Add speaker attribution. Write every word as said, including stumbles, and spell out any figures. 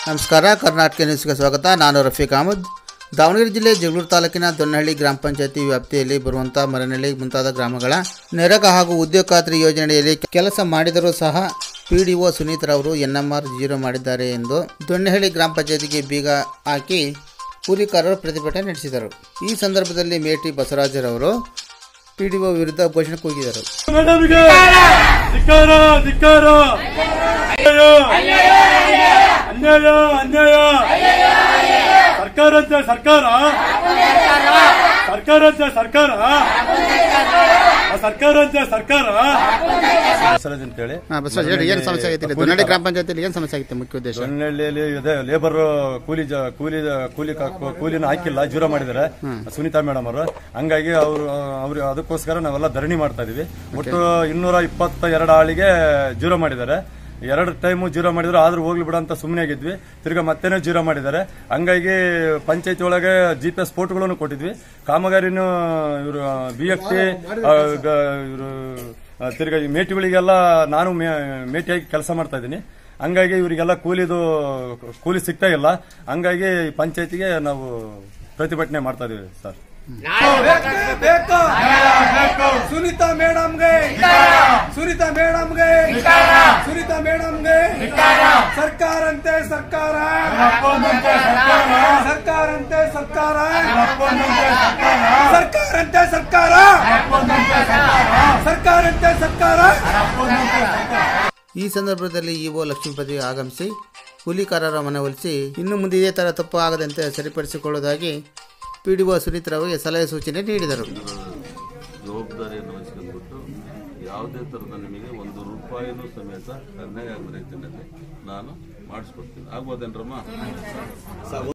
Speaker 1: ನಮಸ್ಕಾರ, ಕರ್ನಾಟಕ ನ್ಯೂಸ್ಗೆ ಸ್ವಾಗತ. ನಾನು ರಫೀಕ್ ಅಹಮದ್. ದಾವಣಗೆರೆ ಜಿಲ್ಲೆ ಜಗಳೂರು ತಾಲೂಕಿನ ದೊನ್ನಹಳ್ಳಿ ಗ್ರಾಮ ಪಂಚಾಯತಿ ವ್ಯಾಪ್ತಿಯಲ್ಲಿ ಬರುವಂಥ ಮರನಹಳ್ಳಿ ಮುಂತಾದ ಗ್ರಾಮಗಳ ನರೇಗಾ ಹಾಗೂ ಉದ್ಯೋಗ ಖಾತ್ರಿ ಯೋಜನೆಯಲ್ಲಿ ಕೆಲಸ ಮಾಡಿದರೂ ಸಹ ಪಿಡಿಒ ಸುನೀತ್ರವರು ಎನ್ಎಂಆರ್ ಜೀರೋ ಮಾಡಿದ್ದಾರೆ ಎಂದು ದೊನ್ನಹಳ್ಳಿ ಗ್ರಾಮ ಪಂಚಾಯತಿಗೆ ಬೀಗ ಹಾಕಿ ಕೂಲಿಕಾರರು ಪ್ರತಿಭಟನೆ ನಡೆಸಿದರು. ಈ ಸಂದರ್ಭದಲ್ಲಿ ಮೇಟಿ ಬಸವರಾಜರವರು ಪಿಡಿಒ ವಿರುದ್ಧ ಘೋಷಣೆ ಕೂಗಿದರು.
Speaker 2: ಅನ್ಯಾಯ ಅನ್ಯಾಯ ಸರ್ಕಾರ ಅಂತ ಸರ್ಕಾರ ಸರ್ಕಾರ ಅಂತ ಸರ್ಕಾರ ಸರ್ಕಾರ ಅಂತ ಸರ್ಕಾರ ಬಸವರಾಜ್ ಅಂತೇಳಿ
Speaker 1: ಏನು ಸಮಸ್ಯೆ ಆಗಿತ್ತು ದೊನ್ನಹಳ್ಳಿ ಗ್ರಾಮ ಪಂಚಾಯತಿಯಲ್ಲಿ? ಏನು ಸಮಸ್ಯೆ ಆಗಿತ್ತು? ಮುಖ್ಯ ಉದ್ದೇಶ
Speaker 2: ದೊನ್ನಹಳ್ಳಿಯಲ್ಲಿ ಇದೆ, ಲೇಬರ್ ಕೂಲಿ ಕೂಲಿ ಕೂಲಿ ಕೂಲಿನ ಹಾಕಿಲ್ಲ, ಜೀರೋ ಮಾಡಿದ್ದಾರೆ ಸುನೀತಾ ಮೇಡಮ್ ಅವರು. ಹಂಗಾಗಿ ಅವರು ಅವ್ರು ಅದಕ್ಕೋಸ್ಕರ ನಾವೆಲ್ಲ ಧರಣಿ ಮಾಡ್ತಾ ಇದೀವಿ. ಒಟ್ಟು ಇನ್ನೂರ ಇಪ್ಪತ್ತ ಎರಡು ಆಳಿಗೆ ಜೀರೋ ಮಾಡಿದ್ದಾರೆ. ಎರಡು ಟೈಮು ಜೀರೋ ಮಾಡಿದ್ರು, ಆದ್ರೂ ಹೋಗ್ಲಿ ಬಿಡ ಅಂತ ಸುಮ್ಮನೆ ಆಗಿದ್ವಿ. ತಿರ್ಗಾ ಮತ್ತೇನೋ ಜೀರೋ ಮಾಡಿದ್ದಾರೆ. ಹಂಗಾಗಿ ಪಂಚಾಯತಿ ಒಳಗೆ ಜಿ ಪಿ ಎಸ್ ಸ್ಫೋಟಗಳನ್ನು ಕೊಟ್ಟಿದ್ವಿ. ಕಾಮಗಾರಿನೂ ಇವರು ಬಿ ಎಫ್ ಟಿ ಇವರು ತಿರ್ಗಾ ಮೇಟಿಗಳಿಗೆಲ್ಲ ನಾನು ಮೇಟಿಯಾಗಿ ಕೆಲಸ ಮಾಡ್ತಾ ಇದ್ದೀನಿ. ಹಂಗಾಗಿ ಇವರಿಗೆಲ್ಲ ಕೂಲಿದು ಕೂಲಿ ಸಿಗ್ತಾ ಇಲ್ಲ. ಹಂಗಾಗಿ ಪಂಚಾಯತಿಗೆ ನಾವು ಪ್ರತಿಭಟನೆ ಮಾಡ್ತಾ ಇದೀವಿ ಸರ್.
Speaker 3: ಸುನೀತಾ ಮೇಡಮ್ಗೆ ಸುನೀತಾ ಮೇಡಮ್ಗೆ ಸುನೀತಾ ಮೇಡಮ್ಗೆ ಸರ್ಕಾರಂತೆ ಸರ್ಕಾರ ಸರ್ಕಾರಂತೆ ಸರ್ಕಾರ ಸರ್ಕಾರಂತೆ ಸರ್ಕಾರ ಸರ್ಕಾರಂತೆ ಸರ್ಕಾರ.
Speaker 1: ಈ ಸಂದರ್ಭದಲ್ಲಿ ಇಒ ಲಕ್ಷ್ಮೀಪತಿ ಆಗಮಿಸಿ ಕೂಲಿಕಾರರ ಮನವೊಲಿಸಿ ಇನ್ನು ಮುಂದೆ ಇದೇ ತರ ತಪ್ಪು ಆಗದಂತೆ ಸರಿಪಡಿಸಿಕೊಳ್ಳುವುದಾಗಿ ಪಿಡಿಒ ಸುನೀತ್ರವರಿಗೆ ಸಲಹೆ ಸೂಚನೆ ನೀಡಿದರು.
Speaker 4: ಜವಾಬ್ದಾರಿಯನ್ನು ವಹಿಸಿಕೊಂಡ್ಬಿಟ್ಟು ಯಾವುದೇ ಥರದ ನಿಮಗೆ ಒಂದು ರೂಪಾಯಿನೂ ಸಮೇತ ಅನ್ಯಾಯ ಆಗದ ರೀತಿಯಲ್ಲಿ ನಾನು ಮಾಡಿಸ್ಕೊಡ್ತೀನಿ. ಆಗ್ಬೋದೇನ್ರಮ್ಮ?